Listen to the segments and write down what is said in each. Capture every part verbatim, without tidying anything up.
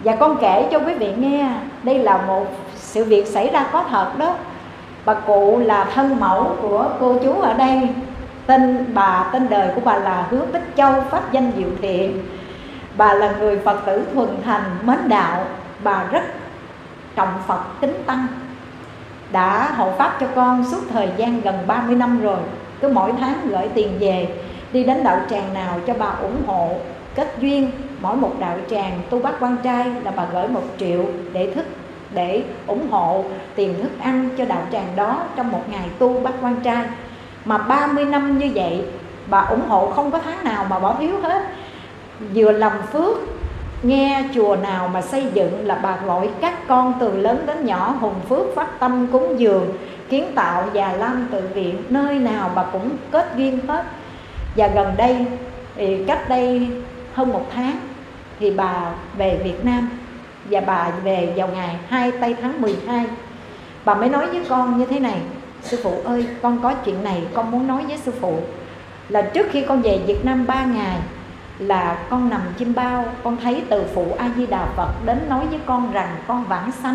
Và con kể cho quý vị nghe, đây là một sự việc xảy ra có thật đó. Bà cụ là thân mẫu của cô chú ở đây. Tên bà, tên đời của bà là Hứa Bích Châu, pháp danh Diệu Thiện. Bà là người Phật tử thuần thành, mến đạo. Bà rất trọng Phật, kính Tăng, đã hộ pháp cho con suốt thời gian gần ba mươi năm rồi. Cứ mỗi tháng gửi tiền về, đi đến đạo tràng nào cho bà ủng hộ, kết duyên. Mỗi một đạo tràng tu bát quan trai là bà gửi một triệu để thức để ủng hộ tiền thức ăn cho đạo tràng đó trong một ngày tu bát quan trai. Mà ba mươi năm như vậy, bà ủng hộ không có tháng nào mà bỏ thiếu hết. Vừa làm phước, nghe chùa nào mà xây dựng là bà gọi các con từ lớn đến nhỏ hùng phước phát tâm cúng dường, kiến tạo Già Lam tự viện, nơi nào bà cũng kết duyên hết. Và gần đây, thì cách đây hơn một tháng thì bà về Việt Nam. Và bà về vào ngày hai tây tháng mười hai. Bà mới nói với con như thế này: sư phụ ơi, con có chuyện này con muốn nói với sư phụ. Là trước khi con về Việt Nam ba ngày là con nằm chim bao, con thấy từ phụ A Di Đà Phật đến nói với con rằng con vãng sanh.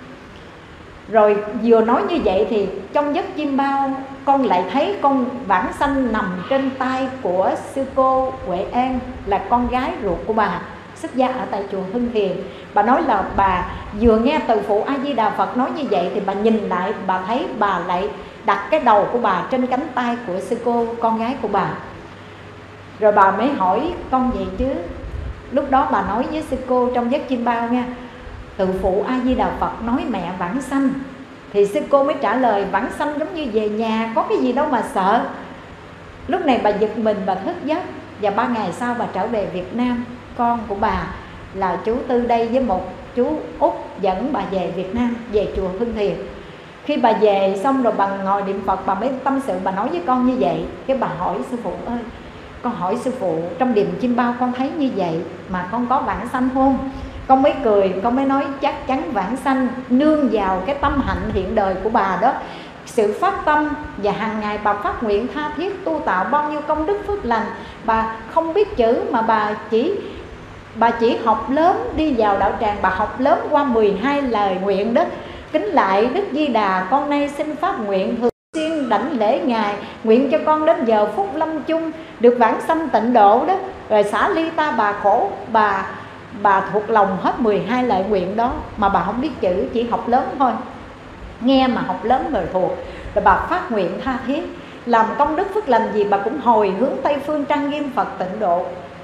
Rồi vừa nói như vậy thì trong giấc chim bao, con lại thấy con vãng sanh nằm trên tay của sư cô Huệ An, là con gái ruột của bà, xuất gia ở tại chùa Hưng Thiền. Bà nói là bà vừa nghe từ phụ A Di Đà Phật nói như vậy thì bà nhìn lại, bà thấy bà lại đặt cái đầu của bà trên cánh tay của sư cô, con gái của bà. Rồi bà mới hỏi con vậy chứ. Lúc đó bà nói với sư cô trong giấc chim bao nha: từ phụ A Di Đà Phật nói mẹ vãng sanh. Thì sư cô mới trả lời: vãng sanh giống như về nhà, có cái gì đâu mà sợ. Lúc này bà giật mình, bà thức giấc. Và ba ngày sau bà trở về Việt Nam. Con của bà là chú Tư đây với một chú Út dẫn bà về Việt Nam, về chùa Hưng Thiền. Khi bà về xong rồi bà ngồi niệm Phật, bà mới tâm sự, bà nói với con như vậy. Cái bà hỏi sư phụ ơi, con hỏi sư phụ trong điềm chim bao con thấy như vậy mà con có vãng sanh không? Con mới cười, con mới nói chắc chắn vãng sanh, nương vào cái tâm hạnh hiện đời của bà đó, sự phát tâm. Và hàng ngày bà phát nguyện tha thiết tu tạo bao nhiêu công đức phước lành. Bà không biết chữ mà bà chỉ Bà chỉ học lớn, đi vào đạo tràng bà học lớn qua mười hai lời nguyện đó. Kính lại Đức Di Đà, con nay xin phát nguyện thường xuyên đảnh lễ Ngài, nguyện cho con đến giờ phút lâm chung được vãng sanh tịnh độ đó. Rồi xả ly ta bà khổ, bà bà thuộc lòng hết mười hai lời nguyện đó. Mà bà không biết chữ, chỉ học lớn thôi, nghe mà học lớn rồi thuộc. Rồi bà phát nguyện tha thiết, làm công đức phước lành gì bà cũng hồi hướng Tây phương trang nghiêm Phật tịnh độ.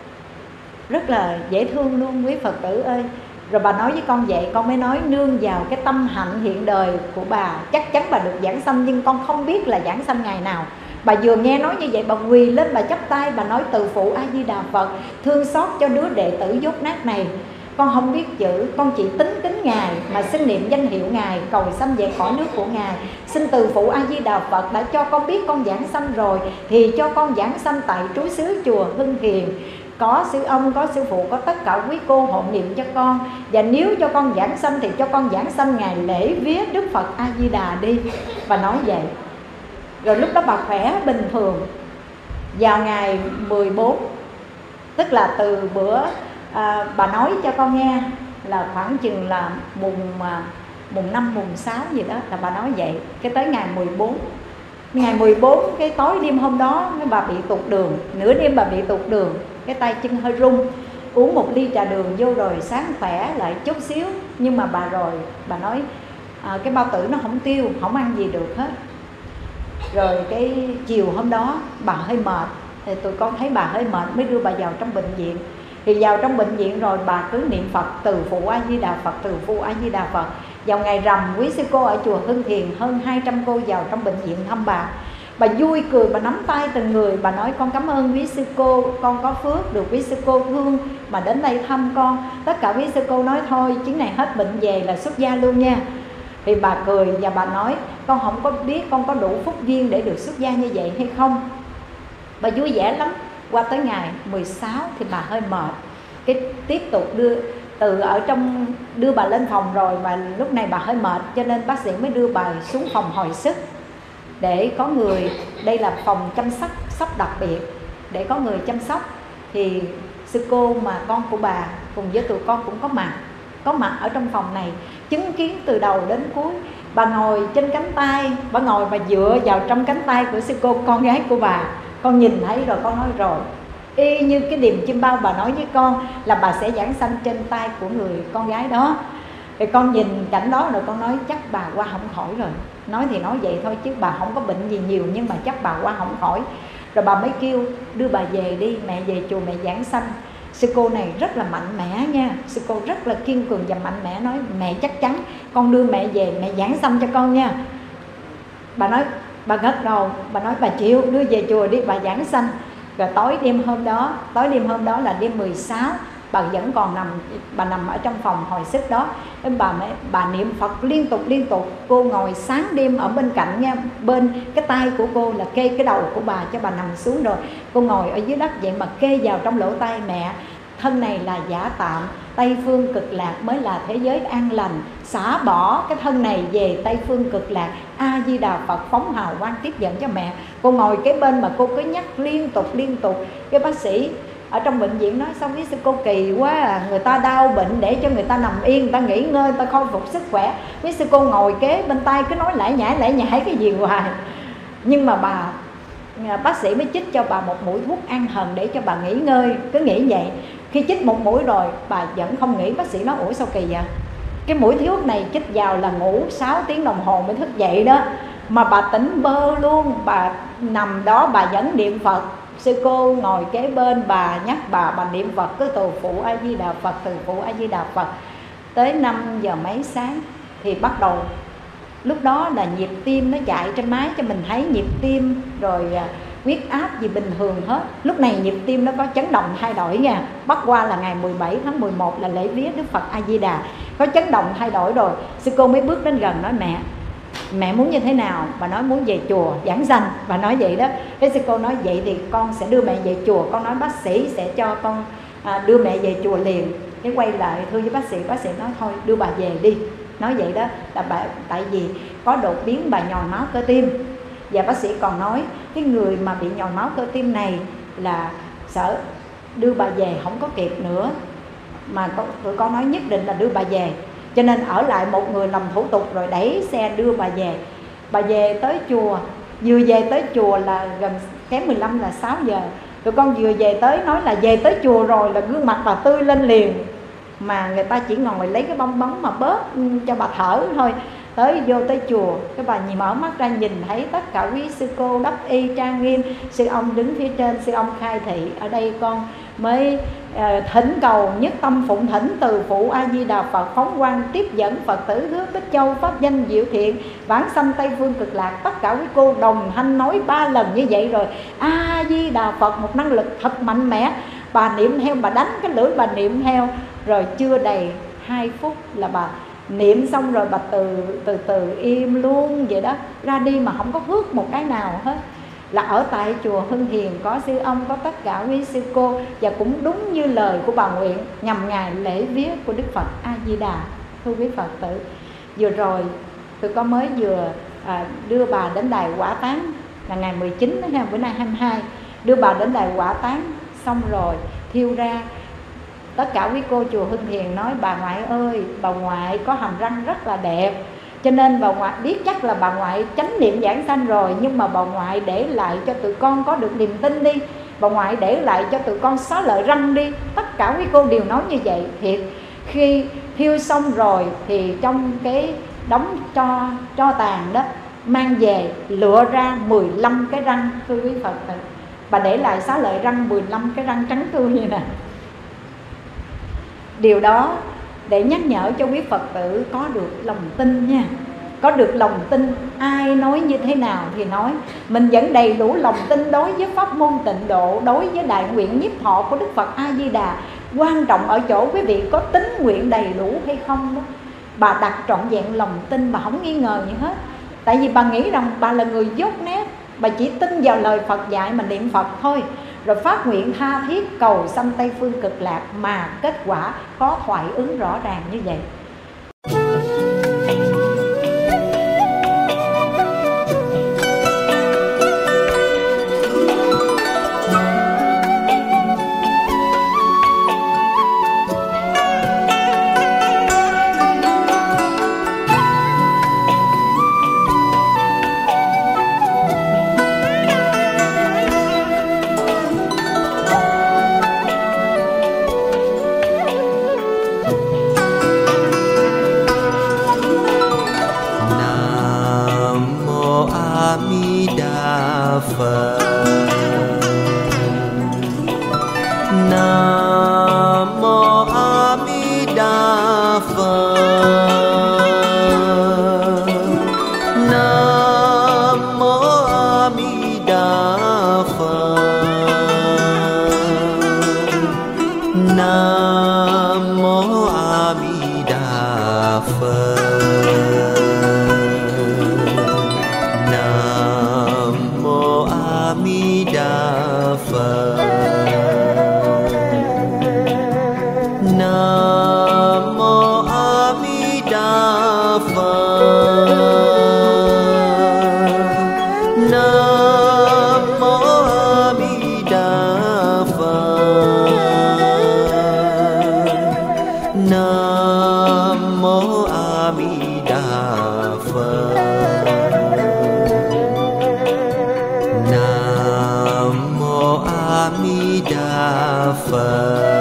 Rất là dễ thương luôn quý Phật tử ơi. Rồi bà nói với con vậy, con mới nói nương vào cái tâm hạnh hiện đời của bà, chắc chắn bà được giảng sanh. Nhưng con không biết là giảng sanh ngày nào. Bà vừa nghe nói như vậy, bà quỳ lên, bà chắp tay, bà nói từ phụ A Di Đà Phật thương xót cho đứa đệ tử dốt nát này. Con không biết chữ, con chỉ tính kính Ngài mà xin niệm danh hiệu Ngài, cầu sanh về cõi nước của Ngài. Xin từ phụ A Di Đà Phật đã cho con biết con giảng sanh rồi, thì cho con giảng sanh tại trú xứ chùa Hưng Thiền. Có sư ông, có sư phụ, có tất cả quý cô hộ niệm cho con. Và nếu cho con giảng sanh thì cho con giảng sanh ngày lễ vía Đức Phật A Di Đà đi. Bà nói vậy. Rồi lúc đó bà khỏe bình thường. Vào ngày mười bốn, tức là từ bữa à, bà nói cho con nghe là khoảng chừng là mùng à, mùng năm, mùng sáu gì đó là bà nói vậy. Cái tới ngày mười bốn, ngày mười bốn cái tối đêm hôm đó bà bị tụt đường. Nửa đêm bà bị tụt đường, cái tay chân hơi run. Uống một ly trà đường vô rồi sáng khỏe lại chút xíu. Nhưng mà bà rồi bà nói à, cái bao tử nó không tiêu, không ăn gì được hết. Rồi cái chiều hôm đó bà hơi mệt, thì tụi con thấy bà hơi mệt mới đưa bà vào trong bệnh viện. Thì vào trong bệnh viện rồi bà cứ niệm Phật từ phụ A Di Đà Phật, từ phụ A Di Đà Phật. Vào ngày rằm, quý sư cô ở chùa Hưng Thiền hơn hai trăm cô vào trong bệnh viện thăm bà. Bà vui cười, bà nắm tay từng người, bà nói con cảm ơn quý sư cô, con có phước được quý sư cô thương mà đến đây thăm con. Tất cả quý sư cô nói thôi chuyến này hết bệnh về là xuất gia luôn nha. Thì bà cười và bà nói con không có biết con có đủ phúc duyên để được xuất gia như vậy hay không. Bà vui vẻ lắm. Qua tới ngày mười sáu thì bà hơi mệt, cái tiếp tục đưa từ ở trong đưa bà lên phòng rồi, mà lúc này bà hơi mệt cho nên bác sĩ mới đưa bà xuống phòng hồi sức để có người, đây là phòng chăm sóc sóc đặc biệt, để có người chăm sóc. Thì sư cô mà con của bà cùng với tụi con cũng có mặt. có mặt ở trong phòng này, chứng kiến từ đầu đến cuối. Bà ngồi trên cánh tay, bà ngồi bà dựa vào trong cánh tay của sư cô, con gái của bà. Con nhìn thấy rồi, con nói rồi, y như cái điềm chim bao bà nói với con là bà sẽ giảng sanh trên tay của người con gái đó. Thì con nhìn cảnh đó rồi con nói chắc bà qua không khỏi rồi. Nói thì nói vậy thôi chứ bà không có bệnh gì nhiều, nhưng mà chắc bà qua không khỏi. Rồi bà mới kêu đưa bà về đi, mẹ về chùa mẹ giảng sanh. Sư cô này rất là mạnh mẽ nha, sư cô rất là kiên cường và mạnh mẽ, nói mẹ chắc chắn con đưa mẹ về, mẹ giảng sanh cho con nha. Bà nói, bà gật đầu, bà nói bà chịu, đưa về chùa đi, bà giảng sanh. Rồi tối đêm hôm đó, tối đêm hôm đó là đêm mười sáu, bà vẫn còn nằm, bà nằm ở trong phòng hồi sức đó. Bà mới, bà niệm Phật liên tục liên tục. Cô ngồi sáng đêm ở bên cạnh nha, bên cái tay của cô là kê cái đầu của bà cho bà nằm xuống, rồi cô ngồi ở dưới đất vậy mà kê vào trong lỗ tai mẹ. Thân này là giả tạm, Tây phương cực lạc mới là thế giới an lành. Xả bỏ cái thân này về Tây phương cực lạc, A Di Đà Phật phóng hào quang tiếp dẫn cho mẹ. Cô ngồi kế bên mà cô cứ nhắc liên tục liên tục. Cái bác sĩ ở trong bệnh viện nói xong với sư cô kỳ quá à, người ta đau bệnh để cho người ta nằm yên, người ta nghỉ ngơi, người ta khôi phục sức khỏe. Với sư cô ngồi kế bên tay cứ nói lải nhải lải nhải cái gì hoài. Nhưng mà bà bác sĩ mới chích cho bà một mũi thuốc an thần để cho bà nghỉ ngơi, cứ nghĩ vậy. Khi chích một mũi rồi bà vẫn không nghỉ. Bác sĩ nói ủa sao kỳ vậy, cái mũi thuốc này chích vào là ngủ sáu tiếng đồng hồ mới thức dậy đó, mà bà tỉnh bơ luôn. Bà nằm đó bà vẫn niệm Phật. Sư cô ngồi kế bên bà nhắc bà, bà niệm Phật cứ từ phụ A Di Đà Phật, từ phụ A Di Đà Phật. Tới năm giờ mấy sáng thì bắt đầu, lúc đó là nhịp tim nó chạy trên máy cho mình thấy nhịp tim, rồi huyết áp gì bình thường hết. Lúc này nhịp tim nó có chấn động thay đổi nha. Bắt qua là ngày mười bảy tháng mười một là lễ vía Đức Phật A Di Đà, có chấn động thay đổi rồi. Sư cô mới bước đến gần nói mẹ, mẹ muốn như thế nào? Bà nói muốn về chùa giảng sanh, bà nói vậy đó. Cái sư cô nói vậy thì con sẽ đưa mẹ về chùa. Con nói bác sĩ sẽ cho con à, đưa mẹ về chùa liền. Cái quay lại thưa với bác sĩ, bác sĩ nói thôi đưa bà về đi. Nói vậy đó là bà, tại vì có đột biến bà nhồi máu cơ tim. Và bác sĩ còn nói cái người mà bị nhồi máu cơ tim này là sợ đưa bà về không có kịp nữa, mà tụi con nói nhất định là đưa bà về. Cho nên ở lại một người làm thủ tục rồi đẩy xe đưa bà về. Bà về tới chùa, vừa về tới chùa là gần kém mười lăm là sáu giờ. Tụi con vừa về tới nói là về tới chùa rồi là gương mặt bà tươi lên liền. Mà người ta chỉ ngồi lấy cái bong bóng mà bóp cho bà thở thôi. Tới vô tới chùa, cái bà nhìn mở mắt ra nhìn thấy tất cả quý sư cô đắp y trang nghiêm. Sư ông đứng phía trên, sư ông khai thị. Ở đây con mới uh, thỉnh cầu nhất tâm phụng thỉnh từ phụ A Di Đà Phật phóng quang tiếp dẫn Phật tử hướng Bích Châu pháp danh diệu thiện vãng sanh Tây phương cực lạc. Tất cả quý cô đồng thanh nói ba lần như vậy rồi. A Di Đà Phật một năng lực thật mạnh mẽ. Bà niệm theo, bà đánh cái lưỡi bà niệm theo. Rồi chưa đầy hai phút là bà niệm xong rồi bà từ từ từ im luôn vậy đó, ra đi mà không có hước một cái nào hết. Là ở tại chùa Hưng Hiền có sư ông, có tất cả quý sư cô, và cũng đúng như lời của bà nguyện nhằm ngày lễ vía của Đức Phật A Di Đà. Thưa quý Phật tử, vừa rồi tụi con mới vừa à, đưa bà đến đài hỏa táng là ngày mười chín đó ha, bữa nay hai mươi hai, đưa bà đến đài hỏa táng xong rồi thiêu ra. Tất cả quý cô chùa Hưng Hiền nói bà ngoại ơi, bà ngoại có hàm răng rất là đẹp, cho nên bà ngoại biết chắc là bà ngoại chánh niệm giảng sanh rồi, nhưng mà bà ngoại để lại cho tụi con có được niềm tin đi, bà ngoại để lại cho tụi con xóa lợi răng đi. Tất cả quý cô đều nói như vậy. Thiệt, khi thiêu xong rồi thì trong cái đống tro tro tàn đó mang về lựa ra mười lăm cái răng. Thưa quý Phật tử, bà để lại xóa lợi răng mười lăm cái răng trắng tươi như nè. Điều đó để nhắc nhở cho quý Phật tử có được lòng tin nha. Có được lòng tin, ai nói như thế nào thì nói, mình vẫn đầy đủ lòng tin đối với pháp môn tịnh độ, đối với đại nguyện nhiếp thọ của Đức Phật A Di Đà. Quan trọng ở chỗ quý vị có tín nguyện đầy đủ hay không đó. Bà đặt trọn vẹn lòng tin, bà không nghi ngờ gì hết. Tại vì bà nghĩ rằng bà là người dốt nét, bà chỉ tin vào lời Phật dạy mà niệm Phật thôi. Rồi phát nguyện tha thiết cầu sanh Tây phương cực lạc, mà kết quả có thoại ứng rõ ràng như vậy. Nam mô A Di Đà Phật. Nam mô A Di Đà Phật. Nam mô A Di Đà Phật. Nam mô A Di Đà Phật. Nam mô A Di Đà Phật. Nam mô A Di Đà Phật. Nam mô A Di Đà Phật. Nam mô A Di Đà Phật.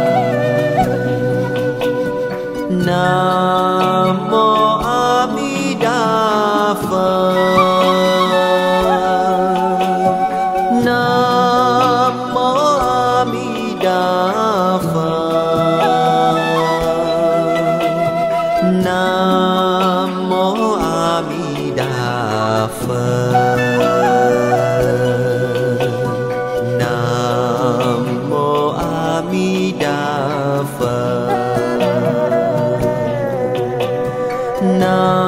Nam mô A Di Đà Phật. Nam mô A Di Đà Phật. Nam mô A Di Đà Phật. Nam mô A Di Đà Phật. Nam